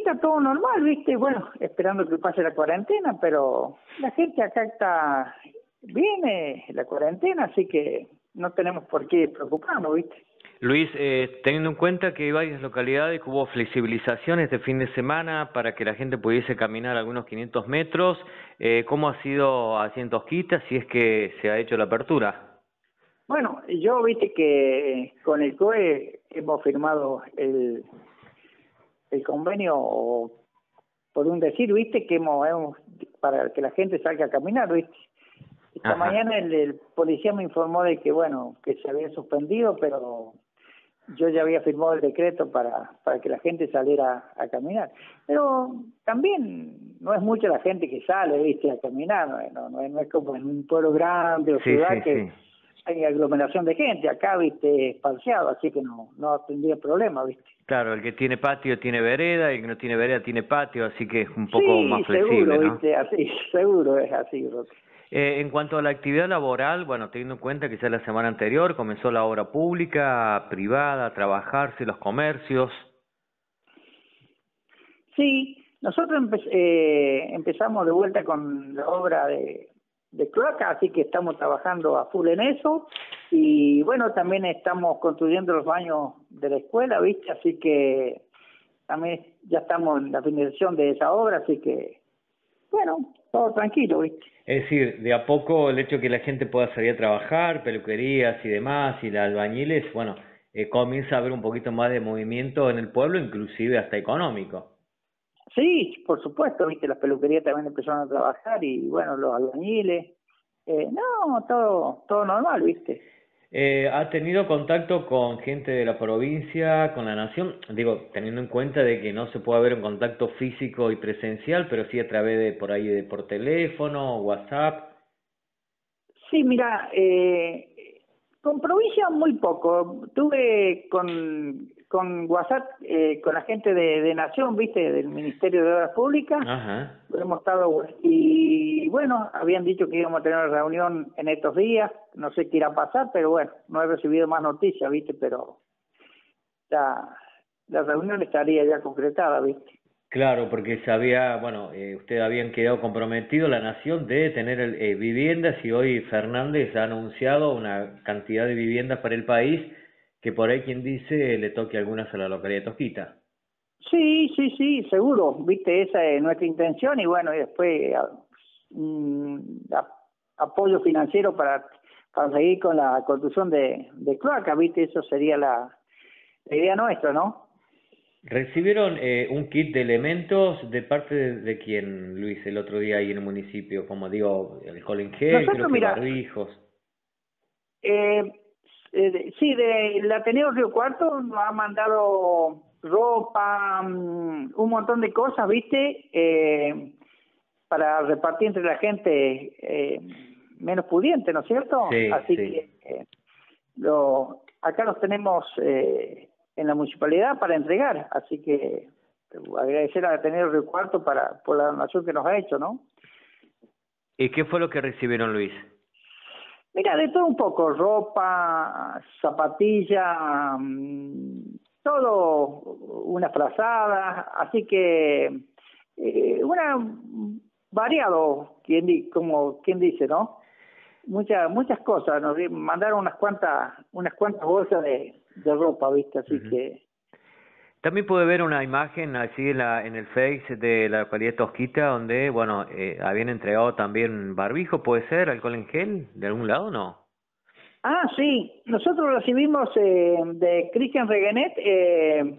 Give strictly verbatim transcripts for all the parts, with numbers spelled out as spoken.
está todo normal, ¿viste? Bueno, esperando que pase la cuarentena, pero la gente acá está bien, eh, la cuarentena, así que no tenemos por qué preocuparnos, ¿viste? Luis, eh, teniendo en cuenta que hay varias localidades que hubo flexibilizaciones este fin de semana para que la gente pudiese caminar algunos quinientos metros, eh, ¿cómo ha sido así en Tosquita, si es que se ha hecho la apertura? Bueno, yo, viste que con el C O E hemos firmado el, el convenio, por un decir, viste, que hemos, hemos para que la gente salga a caminar, viste. Esta Ajá. mañana el, el policía me informó de que, bueno, que se había suspendido, pero yo ya había firmado el decreto para, para que la gente saliera a, a caminar. Pero también no es mucha la gente que sale, viste, a caminar, no, no, no, es, no es como en un pueblo grande o Sí, ciudad sí, que sí. hay aglomeración de gente. Acá, viste, espaciado, así que no, no tendría problema, viste. Claro, el que tiene patio tiene vereda y el que no tiene vereda tiene patio, así que es un poco Sí, más flexible, seguro, ¿no? viste, así, seguro es así, Roque. Eh, en cuanto a la actividad laboral, bueno, teniendo en cuenta que ya la semana anterior comenzó la obra pública, privada, a trabajarse, los comercios. Sí, nosotros empe eh, empezamos de vuelta con la obra de, de cloaca, así que estamos trabajando a full en eso. Y bueno, también estamos construyendo los baños de la escuela, ¿viste? Así que también ya estamos en la finalización de esa obra, así que, bueno, todo tranquilo, ¿viste? Es decir, de a poco el hecho de que la gente pueda salir a trabajar, peluquerías y demás, y los albañiles, bueno, eh, comienza a haber un poquito más de movimiento en el pueblo, inclusive hasta económico. Sí, por supuesto, ¿viste? Las peluquerías también empezaron a trabajar y, bueno, los albañiles. Eh, no, todo, todo normal, ¿viste? Eh, ¿ha tenido contacto con gente de la provincia, con la nación? Digo, teniendo en cuenta de que no se puede haber un contacto físico y presencial, pero sí a través de por ahí de por teléfono, WhatsApp. Sí, mira, eh, con provincia muy poco. Tuve con, con WhatsApp, eh, con la gente de, de Nación, viste, del Ministerio de Obras Públicas. Ajá. Hemos estado, y bueno, habían dicho que íbamos a tener una reunión en estos días. No sé qué irá a pasar, pero bueno, no he recibido más noticias, viste, pero la, la reunión estaría ya concretada, viste. Claro, porque se había, bueno, eh, ustedes habían quedado comprometidos, la nación, de tener el, eh, viviendas y hoy Fernández ha anunciado una cantidad de viviendas para el país que por ahí quien dice le toque algunas a la localidad de Tosquita. Sí, sí, sí, seguro, viste, esa es nuestra intención y bueno, y después a- mm, a- apoyo financiero para, para seguir con la construcción de, de cloaca, viste, eso sería la, la idea nuestra, ¿no? ¿Recibieron eh, un kit de elementos de parte de, de quién, Luis, el otro día ahí en el municipio? Como digo, alcohol en gel, creo Nosotros, que mira, barbijos. eh, eh, sí, del Ateneo Río Cuarto nos ha mandado ropa, mm, un montón de cosas, viste, eh, para repartir entre la gente eh, menos pudiente, ¿no es cierto? Sí, Así sí. que eh, lo, acá los tenemos eh, en la municipalidad para entregar, así que eh, agradecer a Ateneo Río Cuarto para, por la donación que nos ha hecho, ¿no? ¿Y qué fue lo que recibieron, Luis? Mira, de todo un poco, ropa, zapatilla, mm, todo, una frazada, así que eh, una variado, quien di- como quien dice, ¿no? Muchas muchas cosas, nos di- mandaron unas cuantas unas cuantas bolsas de, de ropa, ¿viste? Así Ujú. que También pude ver una imagen así en, la, en el Face de la localidad de Tosquita donde, bueno, eh, habían entregado también barbijo, ¿puede ser? ¿Alcohol en gel? ¿De algún lado no? ah, sí, nosotros recibimos eh, de Cristian Reguenet eh,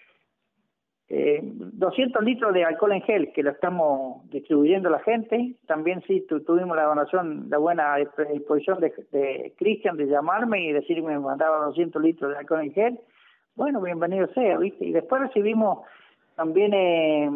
eh, doscientos litros de alcohol en gel que lo estamos distribuyendo a la gente. También sí tu, tuvimos la donación, la buena disposición de, de Cristian de llamarme y decirme que me mandaba doscientos litros de alcohol en gel. Bueno, bienvenido sea, ¿viste? Y después recibimos también eh,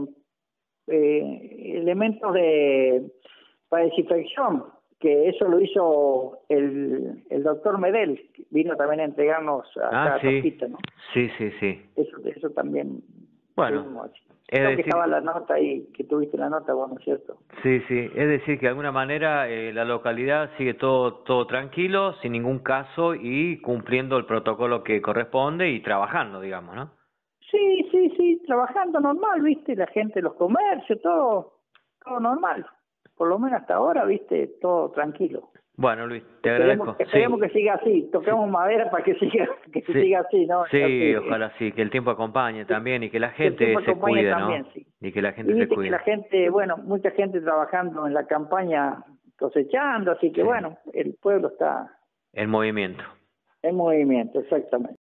eh, elementos de para desinfección, que eso lo hizo el, el doctor Medel, que vino también a entregarnos Ah, acá a sí, Tosquita, ¿no? sí, sí, sí. Eso, eso también Bueno, tuvimos. es Creo que estaba decir, la nota ahí, que tuviste la nota, bueno, ¿cierto? sí, sí, es decir que de alguna manera eh, la localidad sigue todo, todo tranquilo, sin ningún caso y cumpliendo el protocolo que corresponde y trabajando, digamos, ¿no? Sí, sí, sí, y trabajando normal, ¿viste? La gente, los comercios, todo, todo normal. Por lo menos hasta ahora, ¿viste? Todo tranquilo. Bueno, Luis, te Esperemos, agradezco. esperemos Sí. que siga así. Toquemos Sí. madera para que siga que Sí, siga así, ¿no? sí, Así, ojalá sí, que el tiempo acompañe también y que la que el tiempo gente se acompañe cuide, también, ¿no? sí. Y que la Y gente se viste que cuide. la gente, bueno, mucha gente trabajando en la campaña cosechando, así que Sí. bueno, el pueblo está En movimiento. en movimiento, exactamente.